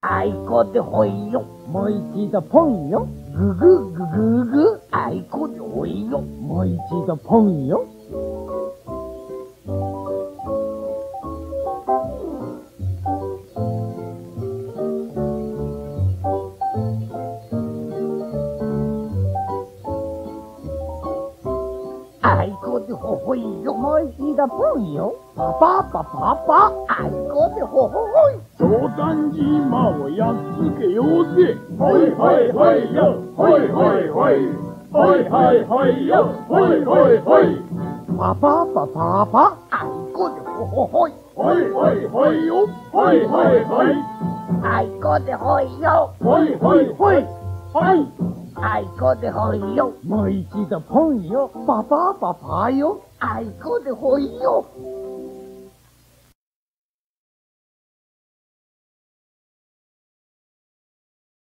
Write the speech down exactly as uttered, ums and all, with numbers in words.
爱国的会哟，每次的朋友，咕咕咕咕咕，爱国的会哟，每次的朋友。爱国的会哟，每次的朋友，爸爸爸爸爸，爱国的会。 冗談島をやっつけようぜ。はいはいはいよ、はいはいはい、はいはいはいよ、はいはいはい。 パパパパパ、あいこでほほほい。 はいはいはいよ、はいはいはい。 あいこでほいよ。 はいはいはい。はい。 あいこでほいよ。 毎日だポンよ、パパパパよ。 あいこでほいよ。